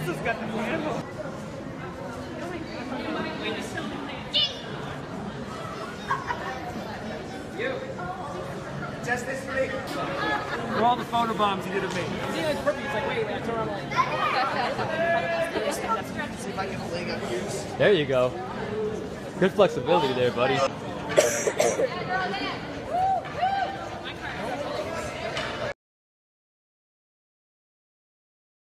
has got the handle. You. Just this for me. For all the photo bombs you did of me. See, like, perfect. It's like, wait, I turn around like. See if I can leg up here. There you go. Good flexibility there, buddy.